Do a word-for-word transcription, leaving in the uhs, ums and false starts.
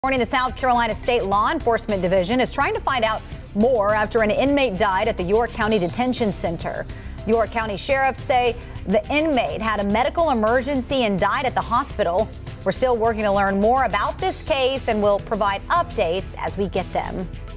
Morning, the South Carolina State Law Enforcement Division is trying to find out more after an inmate died at the York County Detention Center. York County sheriffs say the inmate had a medical emergency and died at the hospital. We're still working to learn more about this case and will provide updates as we get them.